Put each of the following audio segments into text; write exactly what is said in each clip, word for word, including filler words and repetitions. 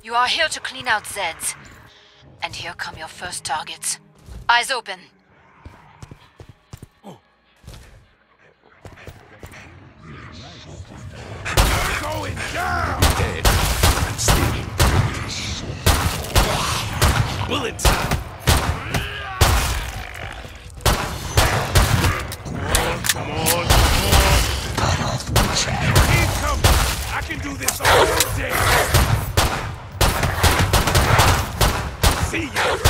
You are here to clean out Zeds. And here come your first targets. Eyes open. Going down! Dead. And still. Bullet time! Come on, come on! Cut off one child. Incoming! I can do this all day! See ya!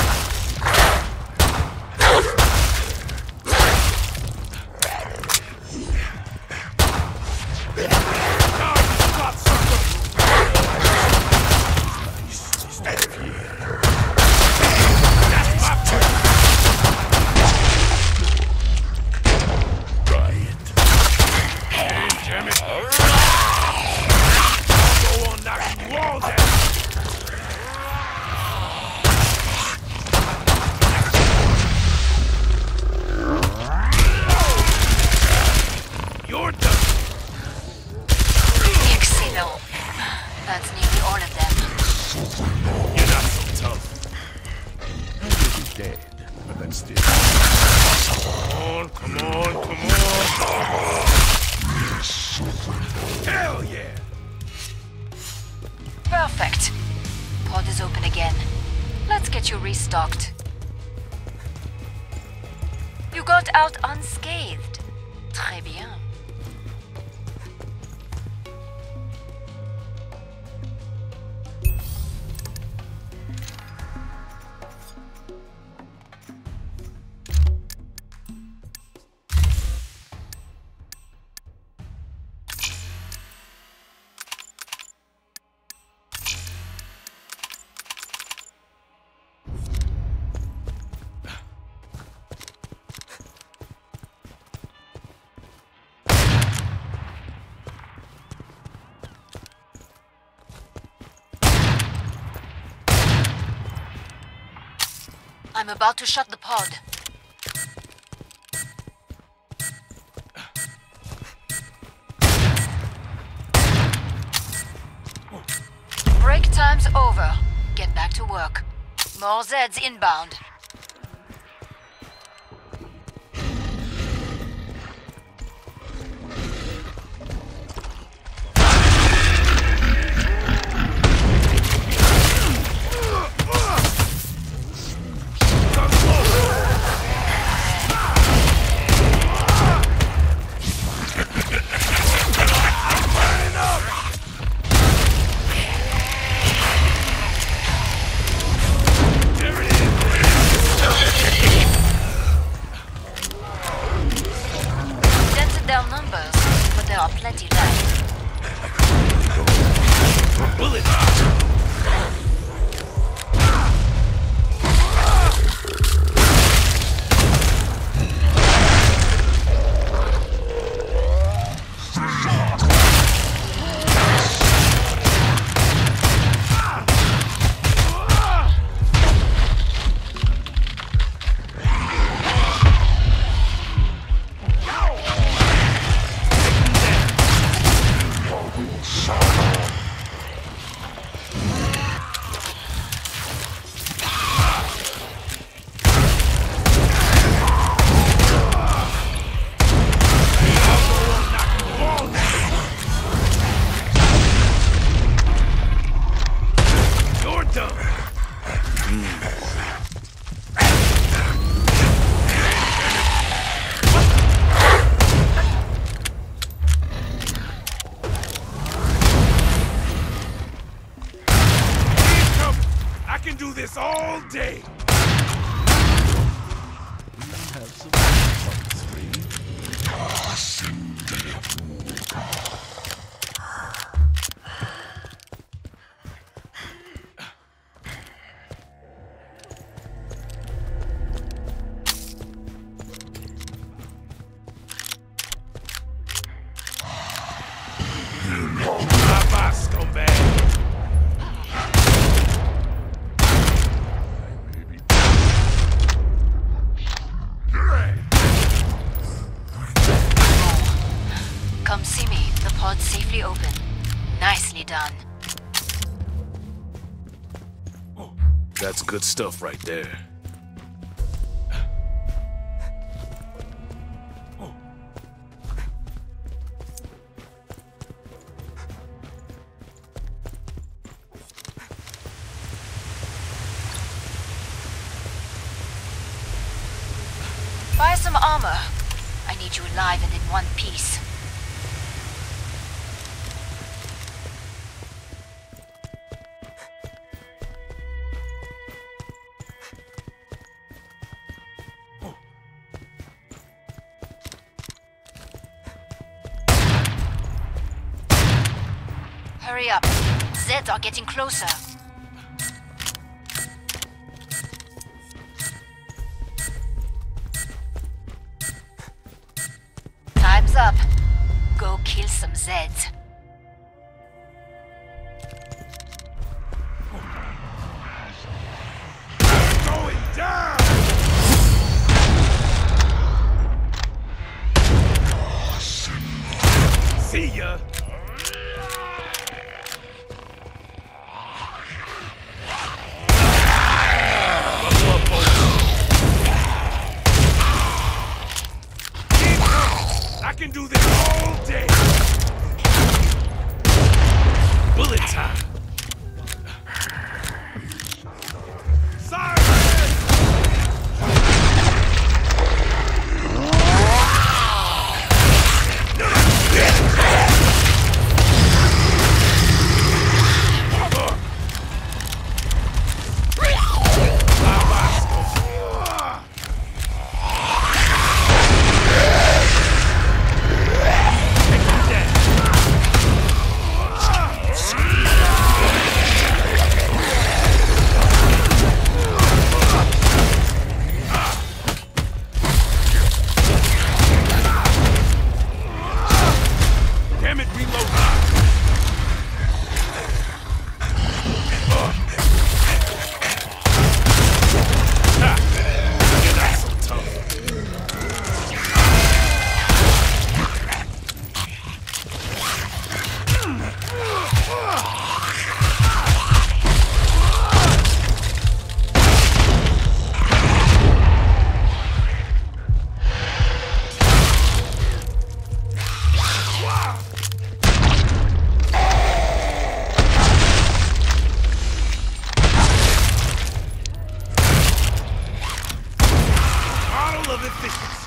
That's nearly all of them. You're not so tough. I may be dead, but I'm still. Come on, come on, come on. Hell yeah! Perfect. Pod is open again. Let's get you restocked. You got out unscathed. Très bien. I'm about to shut the pod. Break time's over. Get back to work. More Zeds inbound. Down numbers, but there are plenty left. Bullet! I can do this all day! Have some fun, Scream. Bye-bye, scumbag! Come see me. The pod's safely open. Nicely done. That's good stuff right there. Buy some armor. I need you alive and in one piece. Hurry up. Zeds are getting closer. Time's up. Go kill some Zeds. Going down! See ya! I can do this all day! Bullet time! Siren! Damn it, reload! Ha! You're not so tough. Model of efficiency.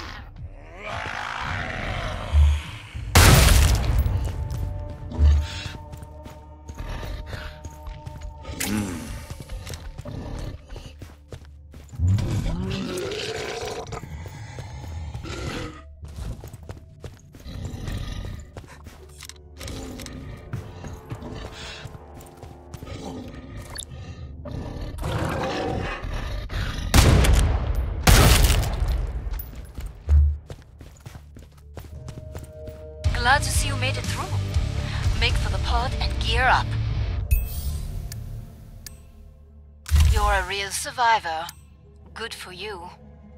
Glad to see you made it through. Make for the pod and gear up. You're a real survivor. Good for you.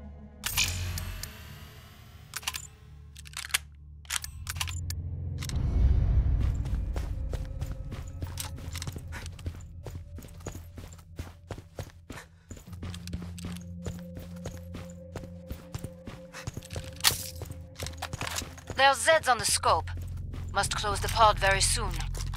There's Zeds on the scope. Must close the pod very soon.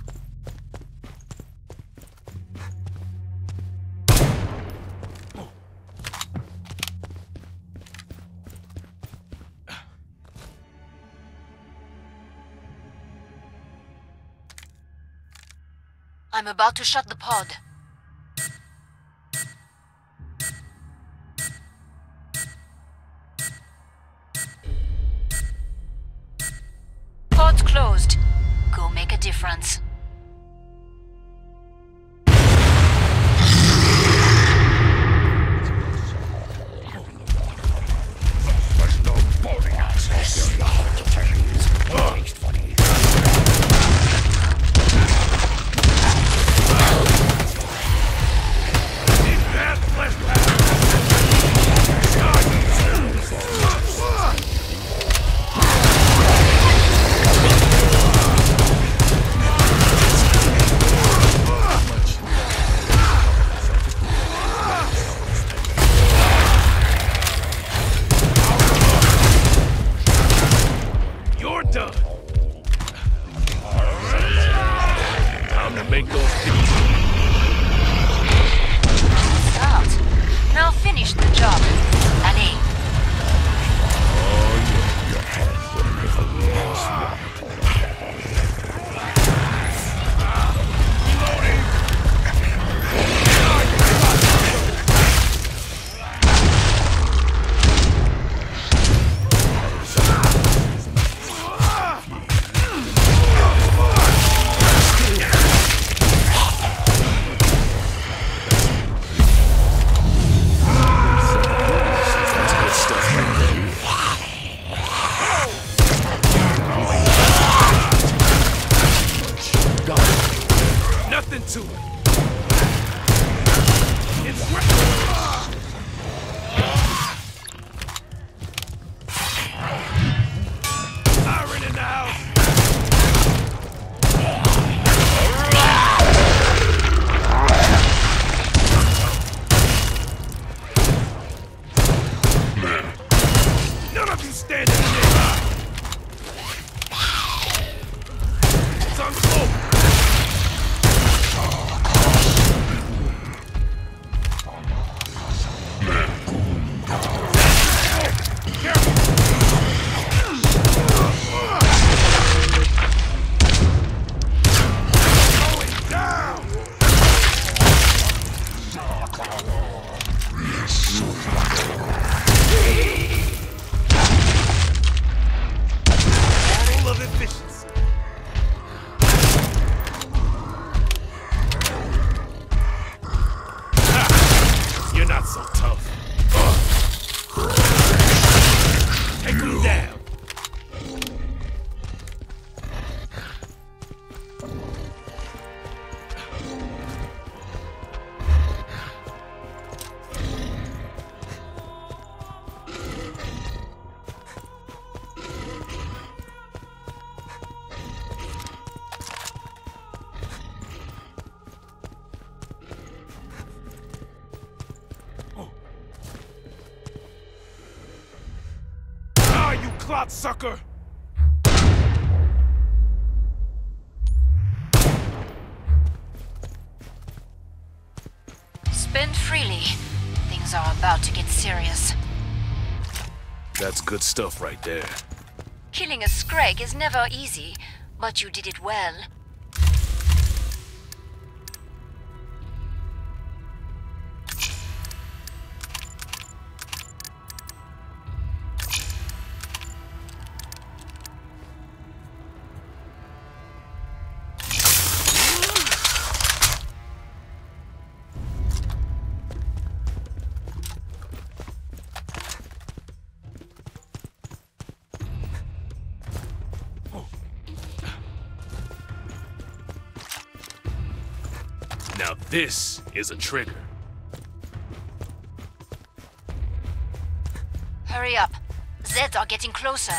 I'm about to shut the pod. Pod's closed. Go make a difference. make those people. Start. Now finish the job. Allez. Your hand will never lose one. Nothing to it. It's siren in the house. None of you stand in there. It's on slope. You're not so tough. Take him down. Clot sucker! Spend freely. Things are about to get serious. That's good stuff right there. Killing a Scrag is never easy, but you did it well. Now this is a trigger. Hurry up. Zeds are getting closer.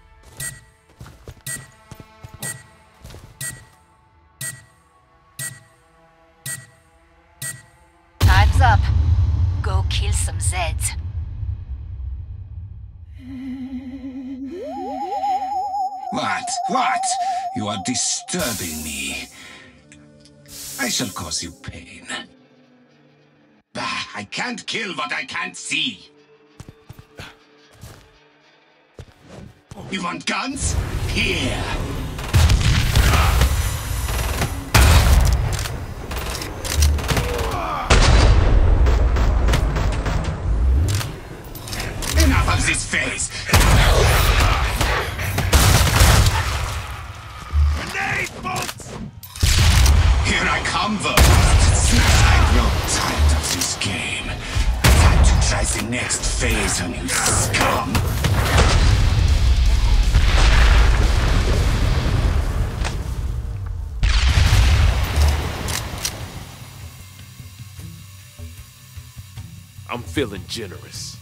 Time's up. Go kill some Zeds. What? What? You are disturbing me. I shall cause you pain. Bah, I can't kill what I can't see. You want guns? Here. Enough of this face. Grenade bolts! Here I come, though. I grow tired of this game. Time to try the next phase on you, scum. I'm feeling generous.